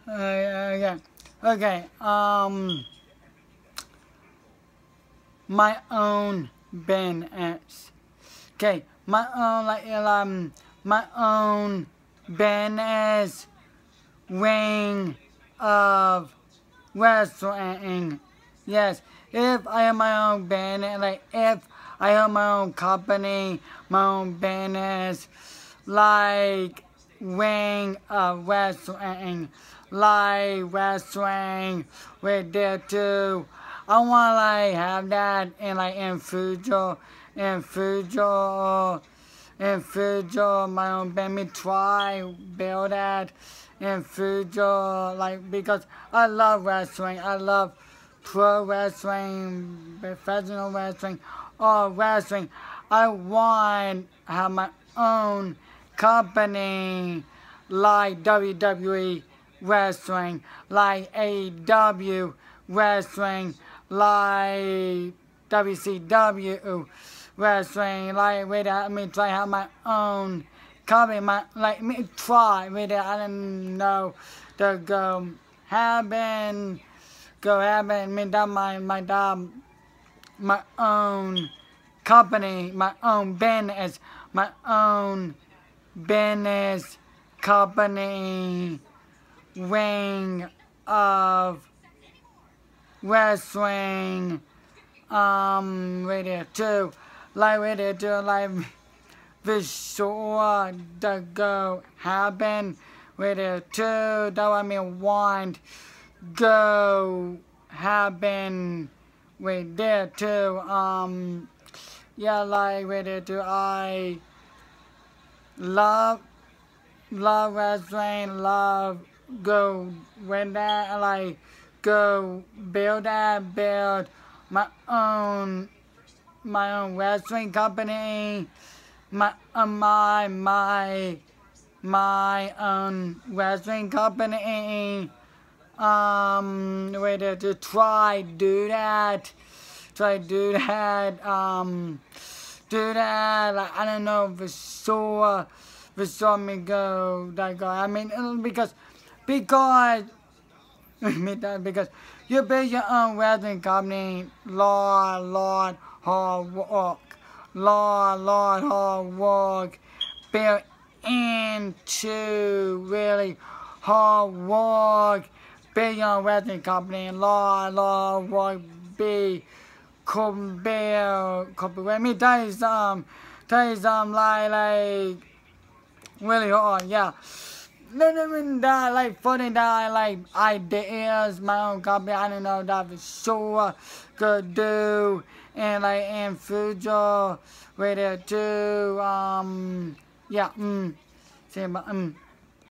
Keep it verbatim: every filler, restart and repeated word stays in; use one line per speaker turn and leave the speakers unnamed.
uh, yeah. Okay. Um, my own business. Okay, my own like um, my own business wing of wrestling. Yes, if I have my own business, like if I have my own company, my own business, like wing of wrestling, like wrestling with there too. I wanna like have that in like in Fujo, in Fujo, in Fujo, my own band. Me try build that in Fujo, like because I love wrestling. I love pro wrestling, professional wrestling, or wrestling. I want to have my own company like W W E wrestling, like A E W wrestling, like W C W wrestling, like with that, me try to have my own company, my like me try with it. I don't know to go having go having me done my my job, my own company, my own business, my own business company wing of wrestling. Um, with it too, like with it too, like be sure to go happen with it too. That I mean want go happen with it too. Um, yeah, like with it too. I love love wrestling. Love go with that. Like go build that build my own my own wrestling company, my uh, my my my own wrestling company. Um, wait to, to try do that, try do that. Um, do that. Like I don't know for sure, for sure me go that guy. I mean because because because you build your own wrestling company, Lord, Lord, hard work, Lord, Lord, hard work, built into really hard work, build your own wrestling company, Lord, Lord, work, be, could build, could build. Let me tell you some, tell you some, like, like, really hard, yeah. Living that like funny that like ideas, my own company, I don't know that for sure could do and like in future with it too. Um yeah, mm. See, but um